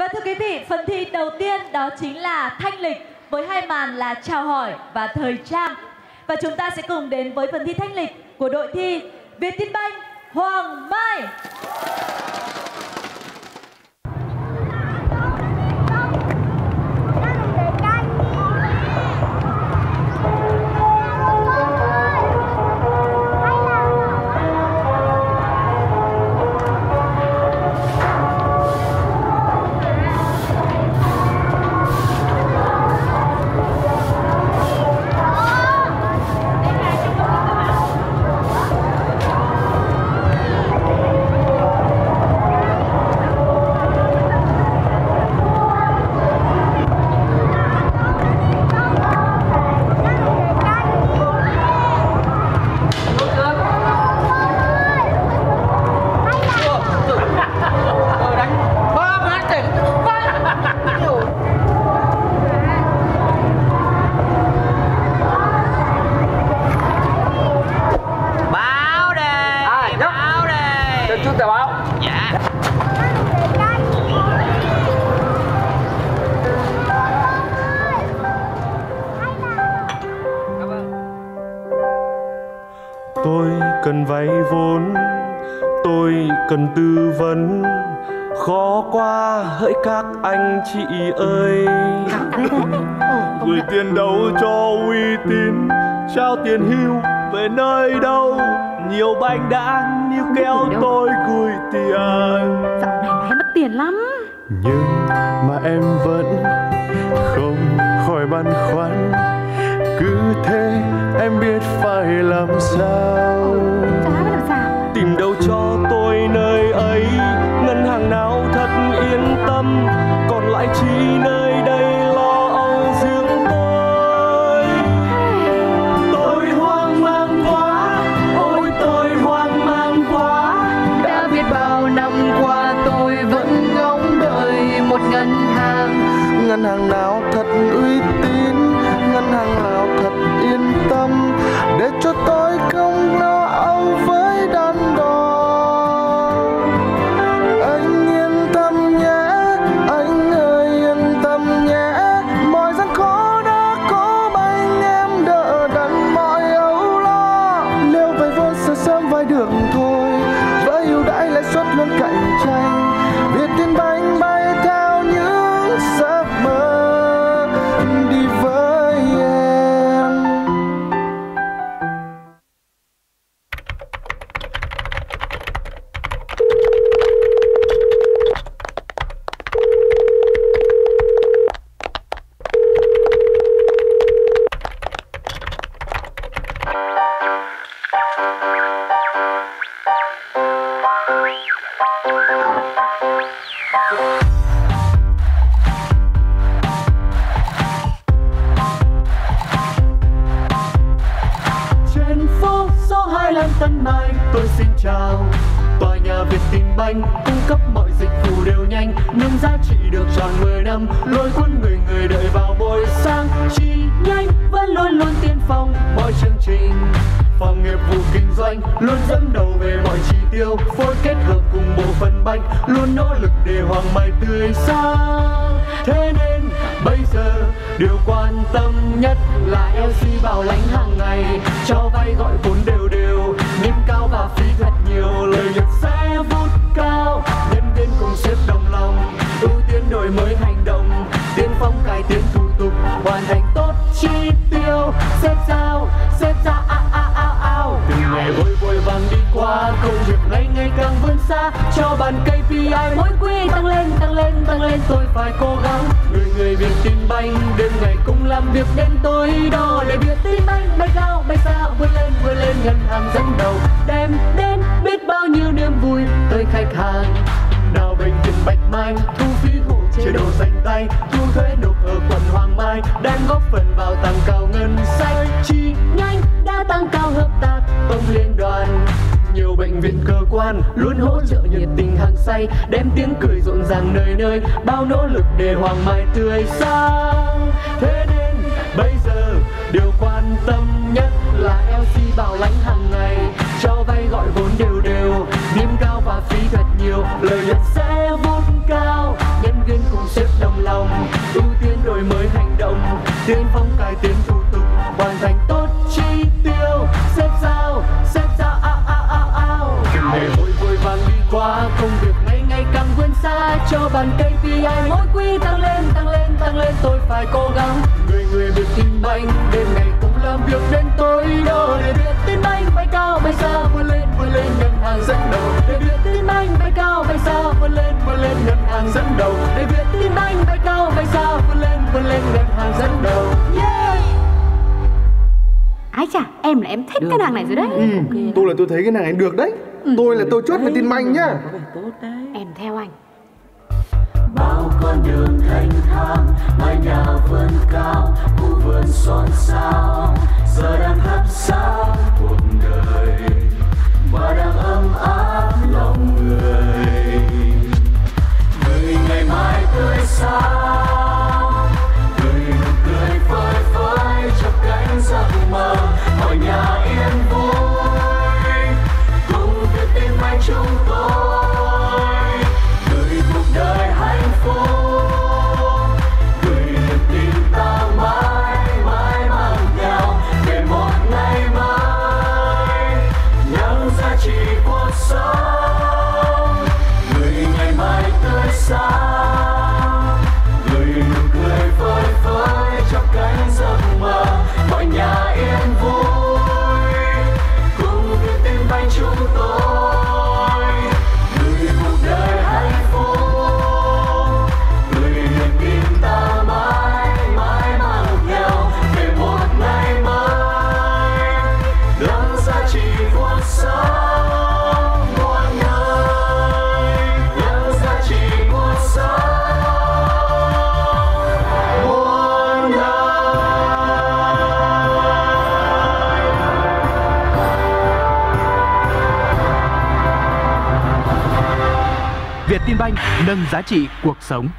thưa quý vị, phần thi đầu tiên đó chính là thanh lịch với hai màn là chào hỏi và thời trang. Và chúng ta sẽ cùng đến với phần thi thanh lịch của đội thi Vietinbank Hoàng Mai. Tôi cần vay vốn, tôi cần tư vấn, khó quá hỡi các anh chị ơi. Gửi tiền đâu cho uy tín, trao tiền hưu về nơi đâu, nhiều bánh đã níu kéo tôi gửi tiền. Dạo này hay mất tiền lắm. Nhưng mà em vẫn không khỏi băn khoăn, cứ thế em biết phải làm sao. Tìm đâu cho tôi nơi ấy, ngân hàng nào thật yên tâm, còn lại chi nơi đây lo âu riêng tôi. Tôi hoang mang quá, ôi tôi hoang mang quá. Đã biết bao năm qua tôi vẫn ngóng đợi một ngân hàng. Ngân hàng nào thật uy tín, ngân hàng nào thật yên tâm, để cho tôi không lo âu với đắn đo. Anh yên tâm nhé, anh ơi yên tâm nhé, mọi gian khó đã có anh em đỡ đần mọi âu lo. Nếu vay vốn sẽ sớm vay được thôi, với ưu đãi lãi suất luôn cạnh tranh, Vietinbank bay theo những giấc mơ đi với em. Trên phố số 25 Tân Mai tôi xin chào. Tòa nhà Vietinbank cung cấp mọi dịch vụ đều nhanh, nhưng giá trị được tròn 10 năm, lôi cuốn người người đợi vào mỗi sáng. Chi nhanh vẫn luôn luôn tiên phong mọi chương trình, phòng nghiệp vụ kinh doanh luôn dẫn đầu về mọi chỉ tiêu, phối kết hợp cùng bộ phận banh luôn nỗ lực để Hoàng Mai tươi sáng. Thế nên bây giờ điều quan tâm nhất là LC bảo lãnh hàng ngày, cho vay gọi vốn đều đều, niêm cao và phí thật nhiều, lợi nhuận sẽ vút cao. Nhân viên cùng sếp đồng lòng, ưu tiên đổi mới hành động, tiên phong cải tiến thủ tục, hoàn thành tốt chi tiêu. Sếp giao từng ngày vội vàng đi qua, công việc ngày càng vươn xa, cho bàn KPI mỗi quý tăng lên, tôi phải cố gắng. Người Vietinbank đêm ngày cùng làm việc đến tối đo, để Vietinbank bay cao bay xa, vươn lên ngân hàng dẫn đầu, đem đến biết bao nhiêu niềm vui tới khách hàng. Nào bệnh viện Bạch Mai thu phí hộ chế độ dành tay, thu thuế nộp ở quận Hoàng Mai, đang góp phần vào tăng cao ngân sách. Chi nhanh đã tăng cao hợp tác tổng liên đoàn, nhiều bệnh viện cơ quan luôn hỗ trợ nhiệt tình hăng say, đem tiếng cười rộn ràng nơi nơi, bao nỗ lực để Hoàng Mai tươi sáng. Thế nên bây giờ điều quan tâm nhất là LC bảo lãnh hàng ngày, cho vay gọi vốn đều đều, niêm cao và phí thật nhiều, lợi nhuận sẽ vút cao. Nhân viên cùng xa, cho bàn KPI mỗi quý tăng lên, tăng lên, tăng lên, tôi phải cố gắng. Người Vietinbank đêm ngày cùng làm việc đến tối đâu. Để Vietinbank bay cao bay xa, vươn lên ngân hàng dẫn đầu. Để Vietinbank bay cao bay xa, vươn lên ngân hàng dẫn đầu. Để Vietinbank bay cao bay xa, vươn lên ngân hàng dẫn đầu. Yeah. Ái chà, em là em thích cái nàng này rồi đấy. Tôi thấy cái nàng này được đấy. Tôi chốt Vietinbank nhá. Em theo anh. Bao con đường thanh thang, mái nhà vươn cao, khu vườn xôn xao, giờ đang thắp sáng cuộc đời và đang ấm áp lòng người. Người ngày mai tươi sáng, người nụ cười phơi phới trong cánh giấc mơ, mọi nhà yên vui cùng Vietinbank chúng tôi. Người cuộc đời hạnh phúc, người niềm tin ta mãi mãi mang theo về một ngày mai những giá trị cuộc sống. Người ngày mai tươi sáng, người nụ cười phơi phới trong cánh giấc mơ, mọi nhà yên vui cùng Vietinbank chúng tôi. Người cuộc đời hạnh phúc, người niềm tin ta mãi mãi mang theo về một ngày mai những giá trị cuộc sống muôn nơi, những giá trị cuộc sống muôn nơi. Vietinbank nâng giá trị cuộc sống.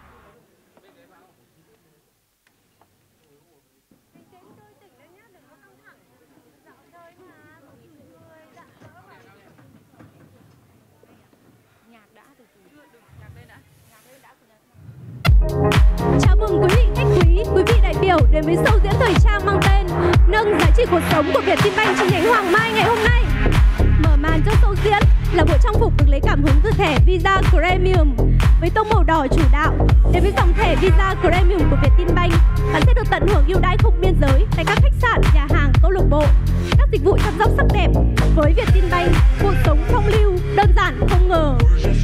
Chào mừng quý vị khách quý vị đại biểu đến với show diễn thời trang mang tên Nâng giá trị cuộc sống của Vietinbank chi nhánh Hoàng Mai ngày hôm nay. Mở màn cho show diễn là bộ trang phục được lấy cảm hứng từ thẻ Visa Premium với tông màu đỏ chủ đạo. Đến với dòng thẻ Visa Premium của Vietinbank, bạn sẽ được tận hưởng ưu đãi không biên giới tại các khách sạn, nhà hàng, câu lạc bộ, các dịch vụ chăm sóc sắc đẹp. Với Vietinbank, cuộc sống phong lưu, đơn giản không ngờ.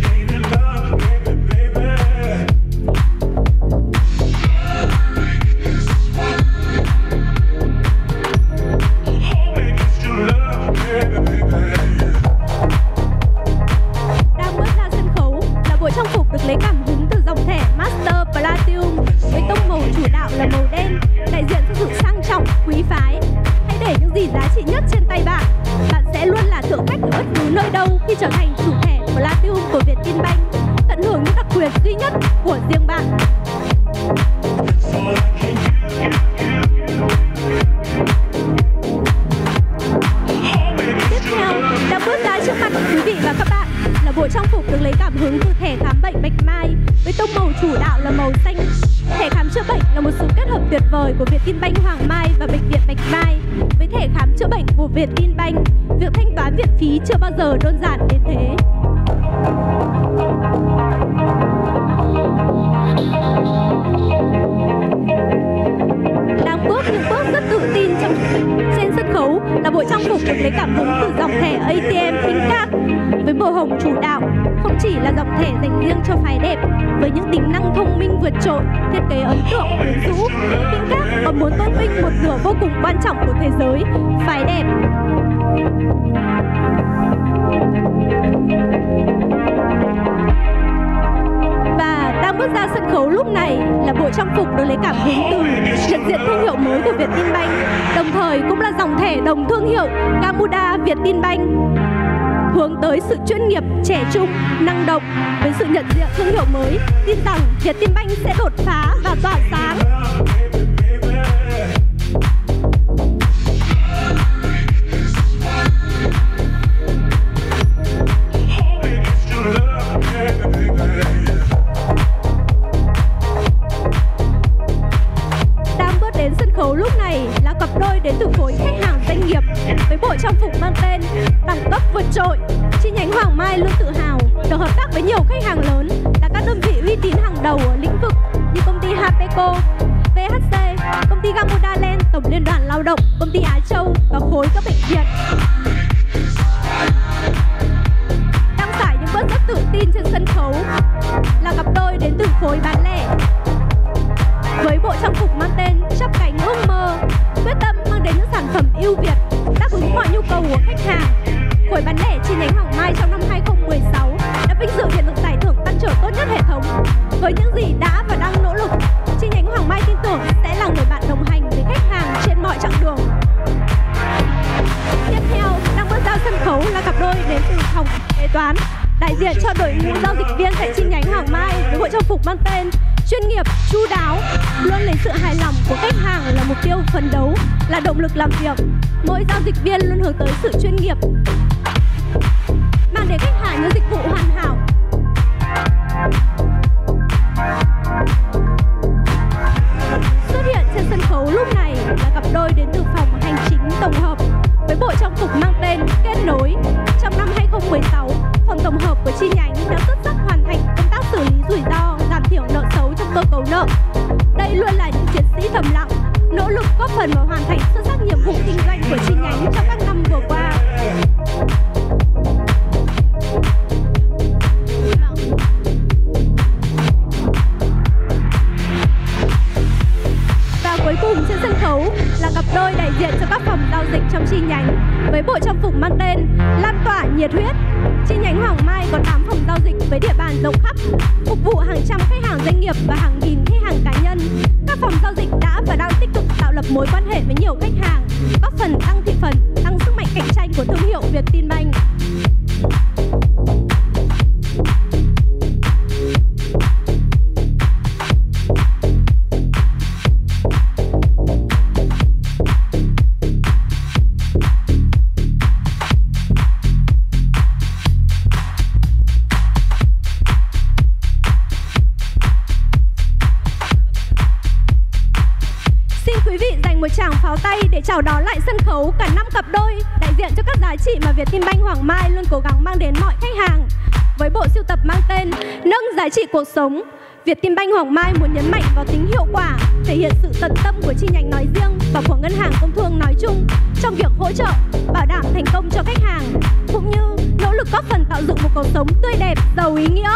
Đang bước ra sân khấu là bộ trang phục được lấy cảm hứng từ dòng thẻ Master Platinum với tông màu chủ đạo là màu đen, đại diện cho sự sang trọng, quý phái. Hãy để những gì giá trị nhất trên tay bạn. Bạn sẽ luôn là thượng khách ở bất cứ nơi đâu khi trở thành chủ thẻ Platinum của Vietinbank. Tận hưởng những đặc quyền duy nhất của riêng bạn. Tiếp theo, đang bước ra trước mặt quý vị và các bạn là bộ trang phục được lấy cảm hứng từ thẻ khám bệnh Bạch Mai với tông màu chủ đạo là màu xanh. Thẻ khám chữa bệnh là một sự kết hợp tuyệt vời của Vietinbank Hoàng Mai và bệnh viện Bạch Mai. Với thẻ khám chữa bệnh của Vietinbank, việc thanh toán viện phí chưa bao giờ đơn giản đến thế. Đang bước những bước rất tự tin trên sân khấu là bộ trang phục được lấy cảm hứng từ dòng thẻ ATM PinCard với màu hồng chủ đạo. Không chỉ là dòng thẻ dành riêng cho phái đẹp với những tính năng thông minh vượt trội, thiết kế ấn tượng quyến rũ, PinCard còn muốn tôn vinh một nửa vô cùng quan trọng của thế giới, phái đẹp. Và đang bước ra sân khấu lúc này là bộ trang phục được lấy cảm hứng từ nhận diện thương hiệu mới của Vietinbank, đồng thời cũng là dòng thẻ đồng thương hiệu Gamuda Vietinbank, hướng tới sự chuyên nghiệp, trẻ trung, năng động. Với sự nhận diện thương hiệu mới, tin rằng Vietinbank sẽ đột phá và tỏa sáng. Đang bước đến sân khấu lúc này là cặp đôi đến từ khối khách hàng doanh nghiệp với bộ trang phục mang tên đẳng cấp vượt trội. Chi nhánh Hoàng Mai luôn tự hào được hợp tác với nhiều khách hàng lớn là Sadeco, VHC, công ty Gamuda Land, Tổng Liên đoàn Lao động, công ty Á Châu và khối các bệnh viện. Đăng tải những bước rất tự tin trên sân khấu là cặp đôi đến từ khối bán lẻ. Với bộ trang phục mang tên Chắp Cánh Ước Mơ, quyết tâm mang đến những sản phẩm ưu việt, đáp ứng mọi nhu cầu của khách hàng. Khối bán lẻ chi nhánh Hoàng Mai trong năm 2016 đã vinh dự nhận được giải thưởng tăng trưởng tốt nhất hệ thống. Với những gì đã và đang nỗ lực, chi nhánh Hoàng Mai tin tưởng sẽ là người bạn đồng hành với khách hàng trên mọi chặng đường. Tiếp theo, đang bước ra sân khấu là cặp đôi đến từ phòng kế toán, đại diện cho đội ngũ giao dịch viên tại chi nhánh Hoàng Mai với bộ trang phục mang tên chuyên nghiệp, chu đáo, luôn lấy sự hài lòng của khách hàng là mục tiêu phấn đấu, là động lực làm việc. Mỗi giao dịch viên luôn hướng tới sự chuyên nghiệp, mang đến khách hàng những dịch vụ hoàn hảo. Xuất hiện trên sân khấu lúc này là cặp đôi đến từ phòng hành chính tổng hợp với bộ trang phục mang tên Kết Nối. Trong năm 2016, phòng tổng hợp của chi nhánh đã xuất sắc hoàn thành công tác xử lý rủi ro, giảm thiểu nợ xấu trong cơ cấu nợ. Đây luôn là những chiến sĩ thầm lặng, nỗ lực góp phần vào hoàn thành xuất sắc nhiệm vụ kinh doanh của chi nhánh trong các năm vừa qua. Và cuối cùng trên sân khấu là cặp đôi đại diện cho các phòng giao dịch trong chi nhánh với bộ trang phục mang tên Lan Tỏa Nhiệt Huyết. Chi nhánh Hoàng Mai có 8 phòng giao dịch với địa bàn rộng khắp, phục vụ hàng trăm khách hàng doanh nghiệp và hàng nghìn khách hàng cá nhân. Các phòng giao dịch đã và đang tích cực tạo lập mối quan hệ với nhiều khách hàng, góp phần tăng thị phần, tăng sức mạnh cạnh tranh của thương hiệu Vietinbank. Một tràng pháo tay để chào đón lại sân khấu cả 5 cặp đôi đại diện cho các giá trị mà Vietinbank Hoàng Mai luôn cố gắng mang đến mọi khách hàng. Với bộ sưu tập mang tên Nâng Giá Trị Cuộc Sống, Vietinbank Hoàng Mai muốn nhấn mạnh vào tính hiệu quả, thể hiện sự tận tâm của chi nhánh nói riêng và của Ngân hàng Công thương nói chung trong việc hỗ trợ, bảo đảm thành công cho khách hàng, cũng như nỗ lực góp phần tạo dựng một cuộc sống tươi đẹp, giàu ý nghĩa.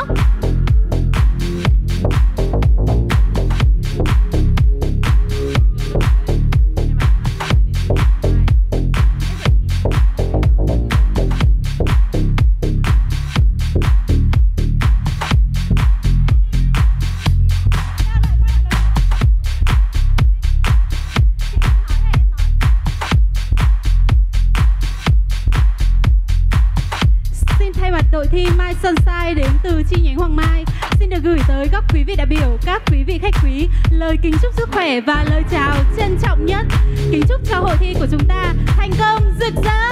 Đội thi My Sunshine đến từ chi nhánh Hoàng Mai xin được gửi tới các quý vị đại biểu, các quý vị khách quý lời kính chúc sức khỏe và lời chào trân trọng nhất. Kính chúc cho hội thi của chúng ta thành công rực rỡ.